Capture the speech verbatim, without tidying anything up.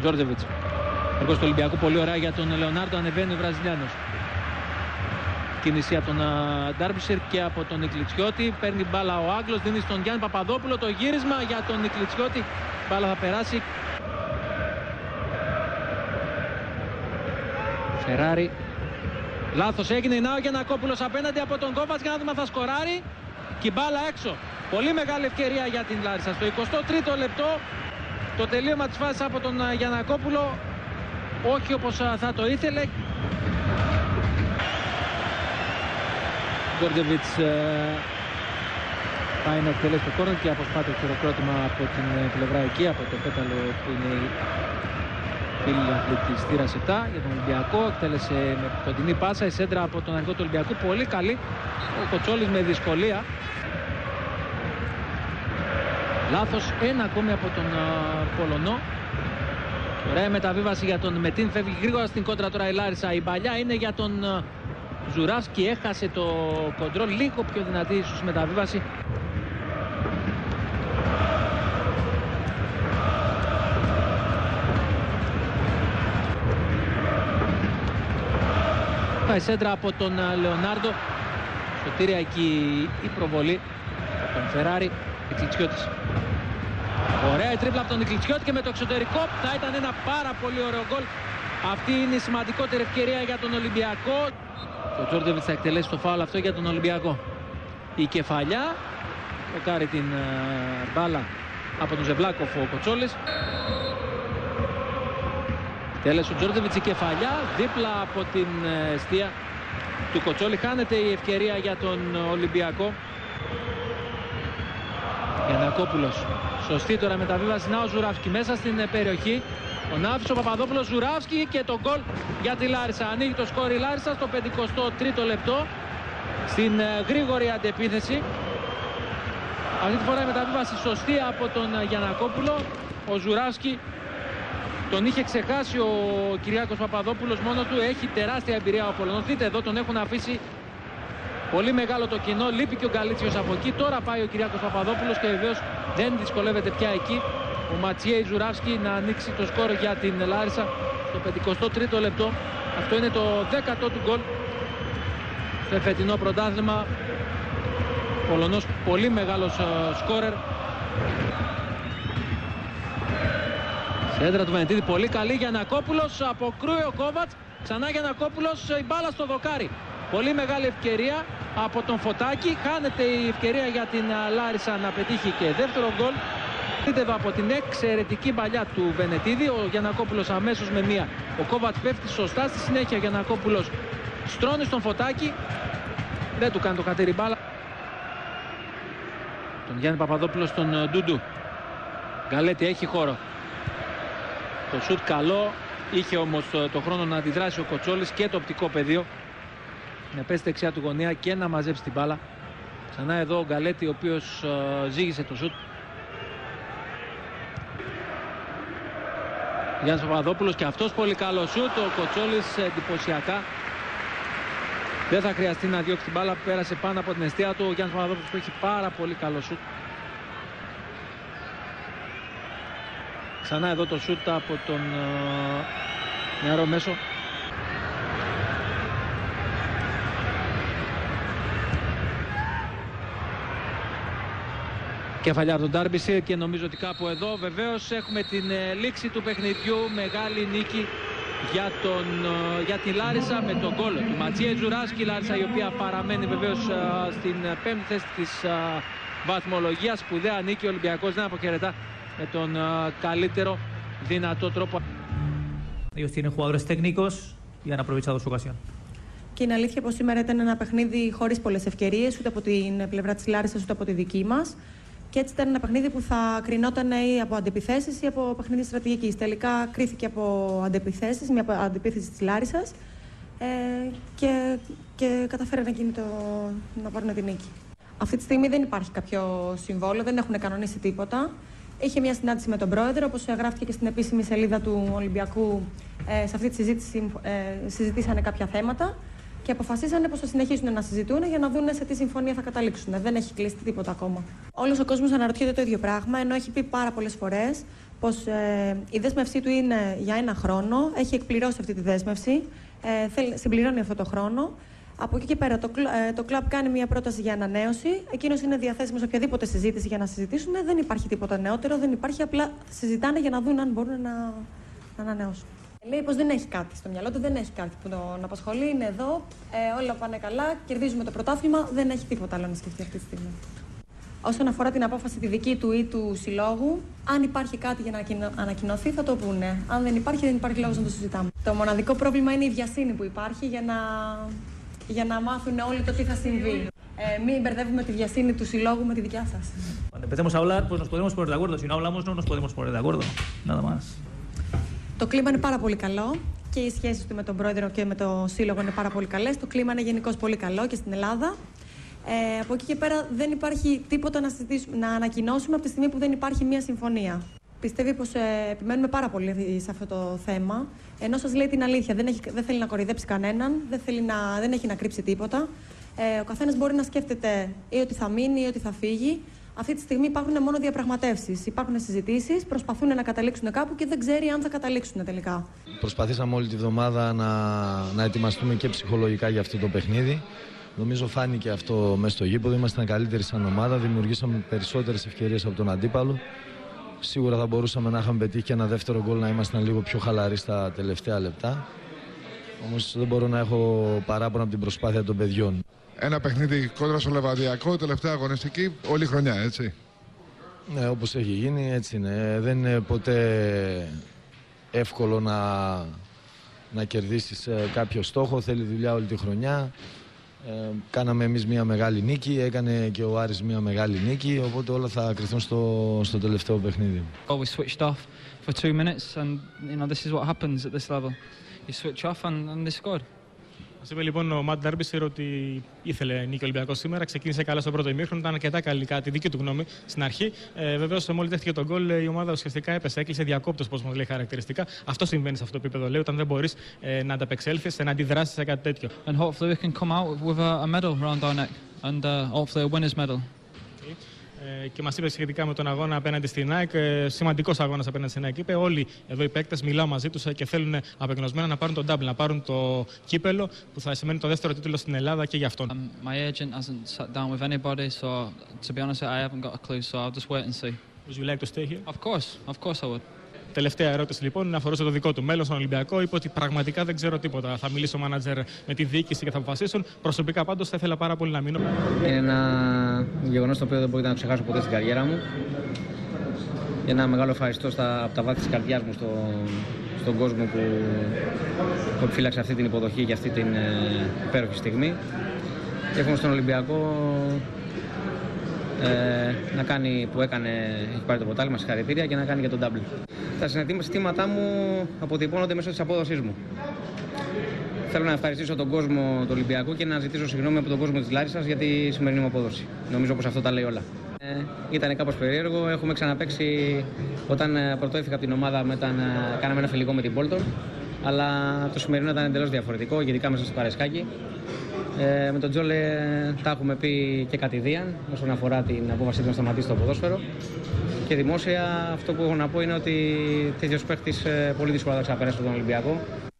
Τζόρτζεβιτς. Εργός του Ολυμπιακού, πολύ ωραία για τον Λεωνάρντο, ανεβαίνει ο Βραζιλιάνος. Κίνηση από τον Ντάρμπισερ και από τον Νικλιτσιώτη. Παίρνει μπάλα ο Άγγλος, δίνει στον Γιάννη Παπαδόπουλο το γύρισμα για τον Νικλιτσιώτη. Μπάλα θα περάσει. Φεράρι. Λάθος έγινε, να ο Γιαννακόπουλος απέναντι από τον Κόβατς για να δούμε αν θα σκοράρει. Και η μπάλα έξω. Πολύ μεγάλη ευκαιρία για την Λάρισα. Στο εικοστό τρίτο λεπτό το τελείωμα της φάσης από τον Γιαννακόπουλο. Όχι όπως θα το ήθελε. Τζόρτζεβιτς πάει να εκτελέσει το κόρνερ και αποσπάται το χειροκρότημα από την πλευρά εκεί, από το πέταλο που είναι η φίλη της θύρας επτά για τον Ολυμπιακό. Εκτέλεσε με κοντινή πάσα η σέντρα από τον αρχηγό του Ολυμπιακού, πολύ καλή. Ο Κοτσόλης με δυσκολία. Λάθος, ένα ακόμη από τον Πολωνό. Ωραία μεταβίβαση για τον Μετίν, φεύγει γρήγορα στην κόντρα τώρα η Λάρισα. Η παλιά είναι για τον Ζουράφσκι, έχασε το κοντρόλ, λίγο πιο δυνατή ίσως μεταβίβαση. Πάει σέντρα από τον Λεωνάρντο. Σωτήρια εκεί η προβολή από τον Φεράρι. Νικλιτσιώτης. Ωραία η τρίπλα από τον Νικλιτσιώτη και με το εξωτερικό θα ήταν ένα πάρα πολύ ωραίο γκολ. Αυτή είναι η σημαντικότερη ευκαιρία για τον Ολυμπιακό. Ο Τζόρτζεβιτς θα εκτελέσει το φάουλ αυτό για τον Ολυμπιακό. Η κεφαλιά, μπλοκάρει την uh, μπάλα από τον Ζεβλάκοφ ο Κοτσόλης. Εκτέλεσε ο Τζόρτζεβιτς, η κεφαλιά δίπλα από την uh, εστία του Κοτσόλη. Χάνεται η ευκαιρία για τον Ολυμπιακό. Γιαννακόπουλος, σωστή τώρα μεταβίβαση, να ο Ζουράφσκι μέσα στην uh, περιοχή. Ο Ναύης, ο Παπαδόπουλος, Ζουράφσκι και το γκολ για τη Λάρισα. Ανοίγει το σκορ η Λάρισα στο πενηκοστό τρίτο λεπτό στην uh, γρήγορη αντεπίθεση. Αυτή τη φορά η μεταβίβαση σωστή από τον uh, Γιαννακόπουλο. Ο Ζουράφσκι τον είχε ξεχάσει ο Κυριάκος Παπαδόπουλος μόνο του. Έχει τεράστια εμπειρία ο Πολωνός. Δείτε εδώ τον έχουν αφήσει πολύ μεγάλο το κοινό. Λείπει και ο Γκαλίτσιος από εκεί. Τώρα πάει ο Κυριάκος Παπαδόπουλος και βεβαίως δεν δυσκολεύεται πια εκεί ο Ματσιέι Ζουράφσκι να ανοίξει το σκόρ για την Λάρισα στο πενηκοστό τρίτο λεπτό. Αυτό είναι το δέκατο του γκολ στο εφετινό πρωτάθλημα. Πολωνός πολύ μεγάλος uh, σκόρερ. Σέντρα του Βενετίδη πολύ καλή. Γιαννακόπουλος, αποκρούει ο Κόβατς. Ξανά Γιαννακόπουλος, η μπάλα στο δοκάρι. Πολύ μεγάλη ευκαιρία από τον Φωτάκη. Χάνεται η ευκαιρία για την uh, Λάρισα να πετύχει και δεύτερο γκολ. Δείτε εδώ από την εξαιρετική παλιά του Βενετίδη. Ο Γιαννακόπουλος αμέσως με μία. Ο Κόβατς πέφτει σωστά. Στη συνέχεια ο Γιαννακόπουλος στρώνει στον Φωτάκη. Δεν του κάνει το κατήρι μπάλα. Τον Γιάννη Παπαδόπουλο στον Ντούντου. Γκαλέτη έχει χώρο. Το σουτ καλό. Είχε όμως το, το χρόνο να αντιδράσει ο Κοτσόλης και το οπτικό πεδίο. Να πέσει δεξιά του γωνία και να μαζέψει την μπάλα. Ξανά εδώ ο Γκαλέτη ο οποίος uh, ζήγησε το σουτ. Γιάννης Παπαδόπουλος και αυτός πολύ καλό σουτ. Ο Κοτσόλης εντυπωσιακά. Δεν θα χρειαστεί να διώξει την μπάλα. Πέρασε πάνω από την αιστεία του. Ο Γιάννης Παπαδόπουλος που έχει πάρα πολύ καλό σουτ. Ξανά εδώ το σουτ από τον uh, νεαρό μέσο. Κεφαλιά από τον Ντάρμπισερ και νομίζω ότι κάπου εδώ βεβαίως έχουμε την ε, λήξη του παιχνιδιού. Μεγάλη νίκη για, τον, ε, για τη Λάρισα με τον γκολ του Ματσιέι Ζουράφσκι. Η Λάρισα η οποία παραμένει βεβαίως ε, στην πέμπτη θέση της ε, βαθμολογίας. Σπουδαία νίκη, ο Ολυμπιακός δεν αποχαιρετά με τον ε, καλύτερο δυνατό τρόπο. Ellos tienen jugadores técnicos y han aprovechado su ocasión. Και είναι αλήθεια πως σήμερα ήταν ένα παιχνίδι χωρίς πολλές ευκαιρίες, ούτε από την πλευρά της Λάρισσας ούτε από τη δική μας. Και έτσι ήταν ένα παιχνίδι που θα κρινόταν ή από αντεπιθέσεις ή από παιχνίδι στρατηγικής. Τελικά κρίθηκε από αντεπιθέσεις, μια αντεπίθεση της Λάρισσας ε, και, και καταφέρανε εκείνοι το, να πάρουν την νίκη. Αυτή τη στιγμή δεν υπάρχει κάποιο συμβόλαιο, δεν έχουν κανονίσει τίποτα. Είχε μια συνάντηση με τον πρόεδρο, όπως γράφτηκε και στην επίσημη σελίδα του Ολυμπιακού. Ε, σε αυτή τη συζήτηση ε, συζητήσανε κάποια θέματα και αποφασίσανε πως θα συνεχίσουν να συζητούν για να δουν σε τι συμφωνία θα καταλήξουν. Δεν έχει κλείσει τίποτα ακόμα. Όλος ο κόσμος αναρωτιέται το ίδιο πράγμα, ενώ έχει πει πάρα πολλές φορές πως ε, η δέσμευσή του είναι για ένα χρόνο, έχει εκπληρώσει αυτή τη δέσμευση, ε, θέλ, συμπληρώνει αυτό το χρόνο. Από εκεί και πέρα το, ε, το κλαμπ κάνει μια πρόταση για ανανέωση. Εκείνος είναι διαθέσιμος σε οποιαδήποτε συζήτηση για να συζητήσουν. Δεν υπάρχει τίποτα νεότερο, δεν υπάρχει, απλά συζητάνε για να δουν αν μπορούν να, να ανανεώσουν. Λέει πως δεν έχει κάτι στο μυαλό του, δεν έχει κάτι που τον απασχολεί, είναι εδώ, ε, όλα πάνε καλά, κερδίζουμε το πρωτάθλημα, δεν έχει τίποτα άλλο να σκεφτεί αυτή τη στιγμή. Όσον αφορά την απόφαση τη δική του ή του συλλόγου, αν υπάρχει κάτι για να ανακοινωθεί θα το πούνε. Αν δεν υπάρχει, δεν υπάρχει λόγος να το συζητάμε. Το μοναδικό πρόβλημα είναι η βιασύνη που υπάρχει για να, για να μάθουν όλοι το τι θα συμβεί. Ε, μην μπερδεύουμε τη βιασύνη του συλλόγου με τη δικιά σας. Cuando empecemos a hablar, pues nos podemos poner de acuerdo. Si no hablamos, no nos podemos poner de acuerdo. Nada más. Το κλίμα είναι πάρα πολύ καλό και οι σχέσεις του με τον πρόεδρο και με το σύλλογο είναι πάρα πολύ καλές. Το κλίμα είναι γενικώς πολύ καλό και στην Ελλάδα. Ε, από εκεί και πέρα δεν υπάρχει τίποτα να, να ανακοινώσουμε από τη στιγμή που δεν υπάρχει μία συμφωνία. Πιστεύει πως ε, επιμένουμε πάρα πολύ σε αυτό το θέμα, ενώ σας λέει την αλήθεια. Δεν, έχει, δεν θέλει να κοροϊδέψει κανέναν, δεν, θέλει να, δεν έχει να κρύψει τίποτα. Ε, ο καθένας μπορεί να σκέφτεται ή ότι θα μείνει ή ότι θα φύγει. Αυτή τη στιγμή υπάρχουν μόνο διαπραγματεύσεις, υπάρχουν συζητήσεις, προσπαθούν να καταλήξουν κάπου και δεν ξέρει αν θα καταλήξουν τελικά. Προσπαθήσαμε όλη τη βδομάδα να, να ετοιμαστούμε και ψυχολογικά για αυτό το παιχνίδι. Νομίζω φάνηκε αυτό μέσα στο γήπεδο. Ήμασταν καλύτεροι σαν ομάδα, δημιουργήσαμε περισσότερες ευκαιρίες από τον αντίπαλο. Σίγουρα θα μπορούσαμε να είχαμε πετύχει και ένα δεύτερο γκολ, να ήμασταν λίγο πιο χαλαροί στα τελευταία λεπτά. Όμως δεν μπορώ να έχω παράπονα από την προσπάθεια των παιδιών. Ένα παιχνίδι κόντρα στο Λεβαδιακό, τελευταία αγωνιστική, όλη χρονιά, έτσι. Ναι, όπως έχει γίνει, έτσι είναι. Δεν είναι ποτέ εύκολο να, να κερδίσεις κάποιο στόχο, θέλει δουλειά όλη τη χρονιά. Ε, κάναμε εμείς μια μεγάλη νίκη, έκανε και ο Άρης μια μεγάλη νίκη, οπότε όλα θα κρυθούν στο, στο τελευταίο παιχνίδι. We switched off for two minutes and you know this is what happens at this level. You switch off and, and they scored. Μας είπε λοιπόν ο Ματ Ντάρμπισερ ότι ήθελε νίκη ο Ολυμπιακός σήμερα. Ξεκίνησε καλά στο πρώτο ημίχρονο, ήταν αρκετά καλή, κατά τη δική του γνώμη στην αρχή. Ε, Βεβαίως, μόλις δέχτηκε τον γκολ, η ομάδα ουσιαστικά έπεσε, έκλεισε διακόπτος, όπως μας λέει χαρακτηριστικά. Αυτό συμβαίνει σε αυτό το επίπεδο, λέει, όταν δεν μπορείς ε, να ανταπεξέλθεις, να αντιδράσεις σε κάτι τέτοιο. And hopefully we can come out with a, a medal around our neck and uh, hopefully a winner's medal. Ε, και μας είπε σχετικά με τον αγώνα απέναντι στην ΑΕΚ, ε, σημαντικός αγώνας απέναντι στην ΑΕΚ. Είπε όλοι εδώ οι παίκτες, μιλάω μαζί τους ε, και θέλουν απεγνωσμένα να πάρουν τον double, να πάρουν το κύπελο που θα σημαίνει το δεύτερο τίτλο στην Ελλάδα και για αυτόν. Um, my agent hasn't sat down with anybody, so to be honest, I haven't got a clue, so I'll just wait and see. Would you like to stay here? Of course, of course I would. Τελευταία ερώτηση λοιπόν αφορούσε το δικό του μέλλον στον Ολυμπιακό. Είπε ότι πραγματικά δεν ξέρω τίποτα. Θα μιλήσω μάνατζερ με τη διοίκηση και θα αποφασίσουν. Προσωπικά πάντως θα ήθελα πάρα πολύ να μείνω. Είναι ένα γεγονός το οποίο δεν μπορεί να το ξεχάσω ποτέ στην καριέρα μου. Ένα μεγάλο ευχαριστώ στα, από τα βάθη της καρδιάς μου στο, στον κόσμο που, που επιφύλαξε αυτή την υποδοχή για αυτή την ε, υπέροχη στιγμή. Και εύχομαι στον Ολυμπιακό ε, να κάνει που έκανε, έχει πάρει το πρωτάθλημα, συγχαρητήρια, και να κάνει και τον double. Τα συναισθήματά μου αποτυπώνονται μέσω της απόδοσής μου. Θέλω να ευχαριστήσω τον κόσμο του Ολυμπιακού και να ζητήσω συγγνώμη από τον κόσμο της Λάρισσας για τη σημερινή μου απόδοση. Νομίζω πως αυτό τα λέει όλα. Ε, ήταν κάπως περίεργο. Έχουμε ξαναπαίξει όταν πρωτοέφυγα από την ομάδα, όταν κάναμε ένα φιλικό με την Bolton. Αλλά το σημερινό ήταν εντελώς διαφορετικό, ειδικά μέσα στο Καραϊσκάκι. Ε, με τον Τζόλε τα έχουμε πει και κατηδίαν όσον αφορά την απόφαση του να σταματήσει το ποδόσφαιρο. Και δημόσια αυτό που έχω να πω είναι ότι τέτοιος παίχτης πολύ δύσκολα θα ξαπεράσει τον Ολυμπιακό.